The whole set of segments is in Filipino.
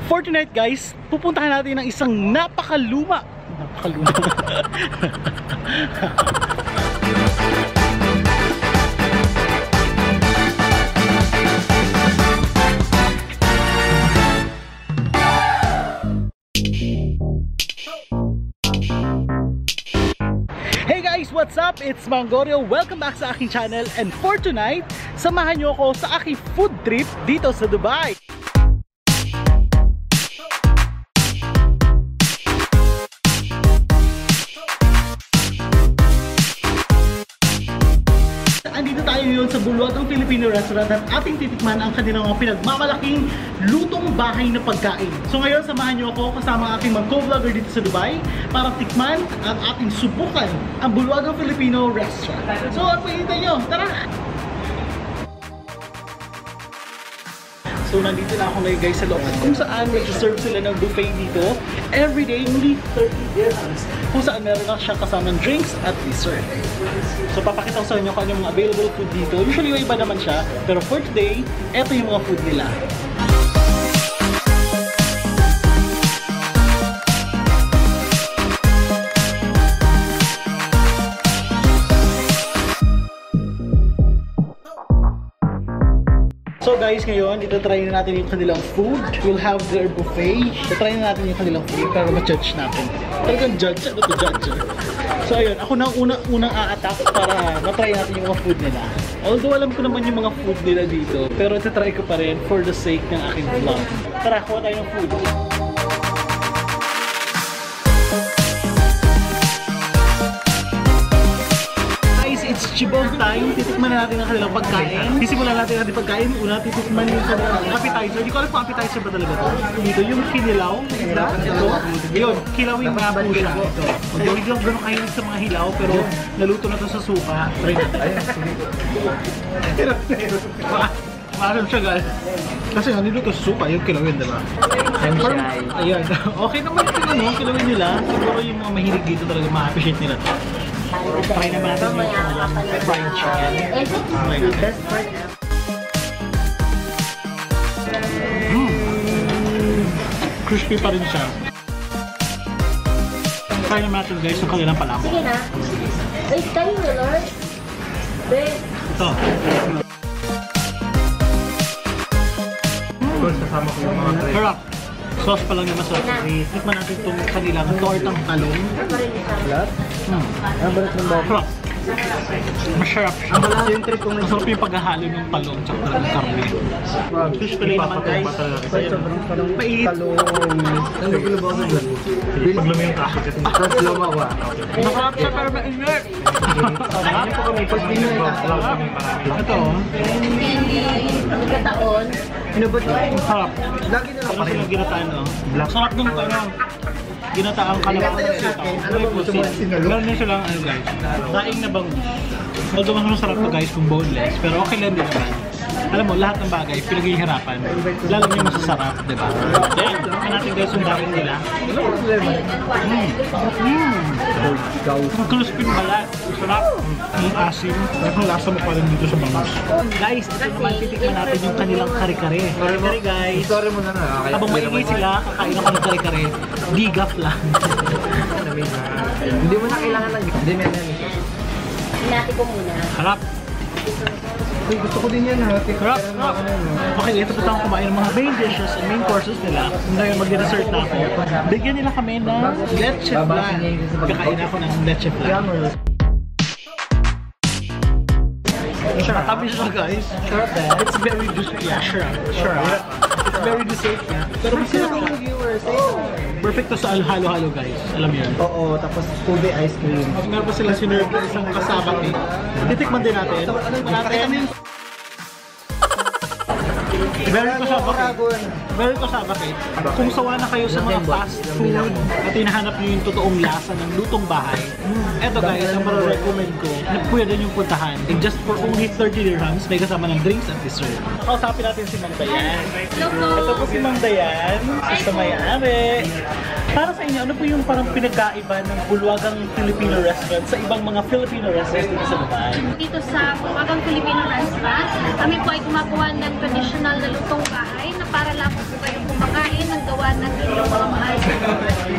For tonight guys, pupuntahan natin ng isang napakaluma. Hey guys, what's up? It's Mangorio. Welcome back sa aking channel. And for tonight, samahan nyo ako sa aking food trip dito sa Dubai. Andito tayo ngayon sa Bulwagang Filipino Restaurant at ating titikman ang kanilang mga pinagmamalaking lutong bahay na pagkain. So ngayon, samahan nyo ako kasama ang aking mga co-vlogger dito sa Dubai para tikman at ating subukan ang Bulwagang Filipino Restaurant. So ano pa hinihintay nyo? Tara! So nandito na ako ngayon guys sa loob at kung saan nag-serve sila ng buffet dito everyday, only 30 dirhams, kung saan meron lang siyang kasamang drinks at dessert. So papakita ko sa inyo kung ano yung mga available food dito. Usually iba naman siya, pero for today, eto yung mga food nila. So guys, ngayon, itatry na natin yung kanilang food. We'll have their buffet. Itatry na natin yung kanilang food para ma-judge natin. Talagang judge? Ano to judge? So ayun, ako na unang a-attack para ma-try natin yung mga food nila. Although alam ko naman yung mga food nila dito, pero itatry ko pa rin for the sake ng aking vlog. Tara, kuha tayo ng food. It's Chibog time. Titikman na natin ang kanilang pagkain. Sisimulan natin ang pagkain. Una, titikman yung kanilang appetizer. Hindi ko alam kung appetizer ba talaga ito. Dito, yung kinilaw. Ito. Yun, kilawin nga po siya. Hindi lang gano'ng kahilig sa mga hilaw, pero naluto na ito sa suka. Try natin. Maalam siya guys. Kasi nga niluto sa suka, yung kilawin, diba? Ayan. Okay naman yung kilawin nila. Siguro yung mga mahilig dito talaga ma-appreciate nila ito. Try naman natin yung fried chicken. Crispy pa rin siya. Try naman natin guys yung kanilang palabok. Sige na. Wait, tayo na Lord. Ito. Kasama ko yung mga bread. Sarap. Sauce pa lang yung masarap. Tikman natin itong kanilang tortang talong. Lahat? Ang balat ng bako. Masarap siya. Masarap yung paghahalo ng talong tsaka talagang karne. Fish fillet naman guys. Pait. Ang gulo ba ako na dyan? Pag lumi yung kasi kasi. Tapos lumawa. Masarap siya pero mainit. Marami po kami. Pag di na Ito. Nagkataon. Masarap. lagi na lang Ano silang ginataan no? Sarap ng ginataang kalabaw ng sitaw. Meron din silang ano guys, daing na bangus. Although mas masarap to guys kung boneless, pero okay lang din naman. Alam mo, lahat ng bagay, pinaghihirapan. Lalo yung masasarap, diba? Then, tingnan natin guys yung daing nila. Ang crispy balat. Sarap. Ang asim. Ang lasa mo pa rin dito sa bangus. Guys, ito naman titikman natin yung kanilang kare-kare. Kare-kare guys. Story mo na na. Habang maingay sila, kakain ako ng kare-kare. Digap lang. Hindi mo na kailangan lang. Hindi mo na. Hinati ko muna. Harap. Uy, gusto ko din yan ha. Sarap, sarap. Okay, ito po tayong kumain ng mga main dishes and main courses nila. Ngayon mag-dessert na ako. Bigyan nila kami ng leche flan. Kakain ako ng leche flan. Matabi siya guys. It's very juicy. Yeah, sure. It's very dessert niya. Pero masarap siya. Perfect to sa halo-halo guys. Alam mo yun? Oo, tapos ube ice cream. Meron pa sila sinerve na isang kasaba cake. Titikman din natin. Very kasaba cake. Kung sawa na kayo sa mga fast food at hinahanap nyo yung totoong lasa ng lutong bahay, eto guys, ang mara-recommend ko na pwede nyo puntahan. And just for only 30 dirhams, may kasama ng drinks at dessert. Kausapin natin si Mang Dayan. Ito po si Mang Dayan, sa may-ari. Para sa inyo, ano po yung parang pinagkaiba ng Bulwagang Filipino Restaurant sa ibang mga Filipino restaurants dito sa Dubai? Dito sa Bulwagang Filipino Restaurant, kami po ay gumagawa ng traditional na lutong bahay na para lang po kayong kumakain ng gawa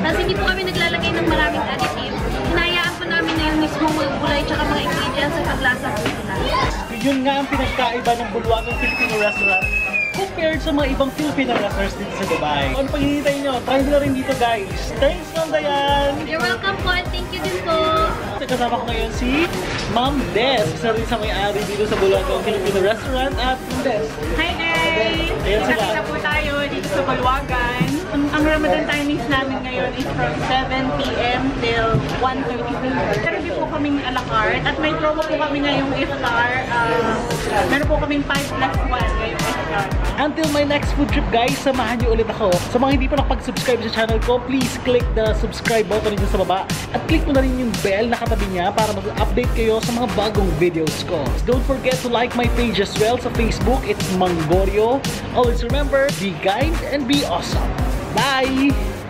Tapos hindi po kami naglalagay ng maraming additive. Hinayaan po namin na yung mismo mga gulay tsaka mga ingredients sa paglasa po nila. Yun nga ang pinagkaiba ng Bulwagang Filipino Restaurant compared sa mga ibang Filipino restaurants dito sa Dubai. Ano pang hinihintay nyo? Try nyo na rin dito guys. Thanks Ma'am Dayan! You're welcome po and thank you din po. Kasama ko ngayon si Ma'am Des. Isa rin sa may-ari dito sa Bulwagang Filipino Restaurant. At Ma'am Des. Hi guys! Ayan sila. Nakita po tayo dito sa Bulwagan. Ang Ramadan timings namin ngayon is from 7 p.m. till 1:30 p.m. Meron din po kaming a la carte at may promo po kami ngayong iftar. Meron po kaming 5+1 ngayong iftar. Until my next food trip guys, samahan niyo ulit ako. Sa mga hindi pa nakapag-subscribe sa channel ko, please click the subscribe button dito sa baba at click mo na rin yung bell na katabi niya para mag-update kayo sa mga bagong videos ko. Don't forget to like my page as well sa Facebook. It's Manggorio. Always remember, be kind and be awesome. Bye!